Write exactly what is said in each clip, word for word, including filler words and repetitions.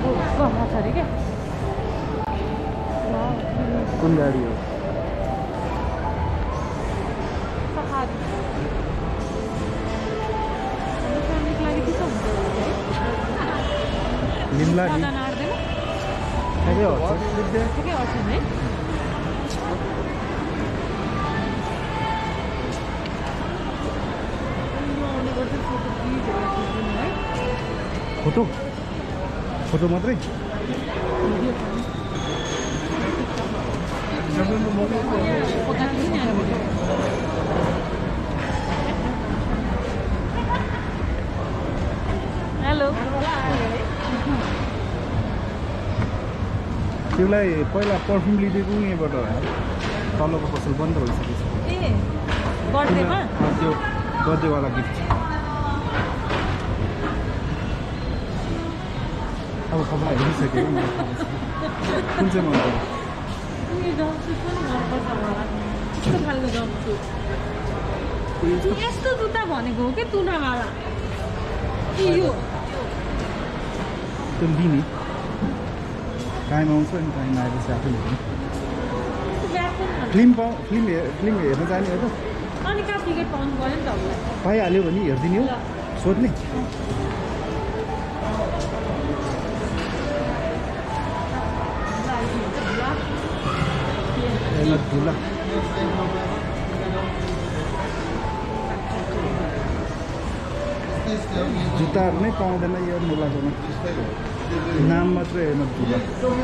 गहना छ अरे क्या कुन गाडी हो सफारी फ्यामिलीको लागि के छ हुन्छ लिम्ला नि जान आँट्दैन ठ्याक्कै हट्छ ठिकै हट्छ है फोटो फोटो मात्रै हेलो तिमीलाई पहिला पर्फ्युम लिदिएको यहीँबाट तलको पसल बन्द भइसकेको छ ए बर्थडेमा त्यो बर्थडेवाला गिफ्ट अब खबर हेरिसक्यो कुन चाहिँ मन पर्यो यस्तो खालको जम्पसुट यस्तो जुत्ता भनेको हो कि तुनावाला कि यो त्यो लिने टाइम आउँछ अनि टाइम आएपछि आफै हेर्नु फिल्म पाउ फिल्म फिल्म हेर्न जाने हो त अनि कहाँ टिकट पाउनु पऱ्यो नि त पाइहाल्यो भने हेरिदिने हो सोध्ने धुला जुत्ताहरू नै पाउँदैन यो मुलाकोमा नाम मात्रै हेर्न धुला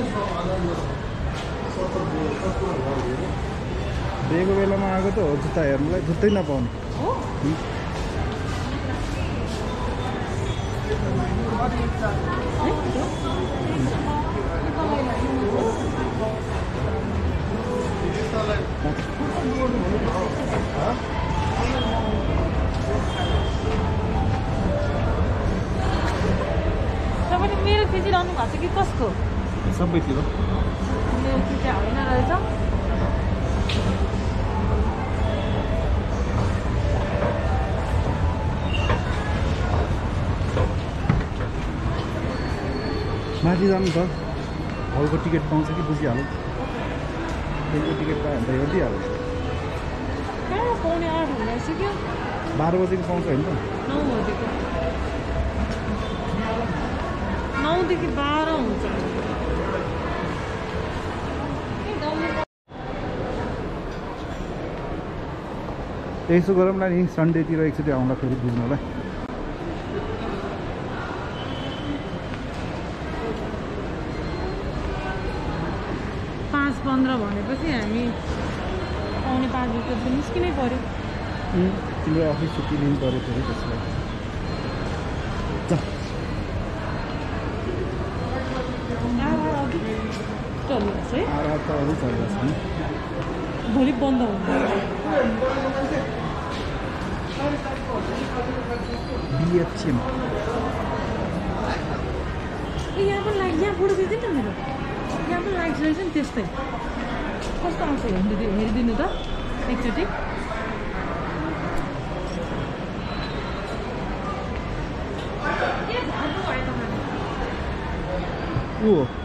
दिएको बेलामा आएको त हो जुत्ता हेर्नुलाई जुत्तै नपाउने तपाईँले मेरो खिचिरहनु भएको छ कि कसको सबैतिर मेरो खिचा होइन रहेछ माथि जानु छ हलको टिकट पाउँछ कि बुझिहाल्यो त्यसको टिकट पायो भने त हेरिदिइहाल्यो कहाँ पाउने आठ भइसक्यो बाह्र बजेको पाउँछ होइन त नौ बजेको नौदेखि बाह्र हुन्छ यसो गरौँ न नि सन्डेतिर एकचोटि आउँला फेरि बुझ्नुलाई पाँच पन्ध्र भनेपछि हामी पाउने पाँच बजी त निस्किनै पऱ्यो तिम्रो अफिस छुट्टी लिनु पऱ्यो फेरि त्यसलाई चल्नुहोस् है आएर त अरू चल्दैछ नि भोलि बन्द हुन्छ बिएचएम ए यहाँ पनि लाइट यहाँ फोटो खिच्दैन त मेरो यहाँ पनि लाइट रहेछ नि त्यस्तै कस्तो आउँछ हेरिदिनु हेरिदिनु त एकचोटि ऊ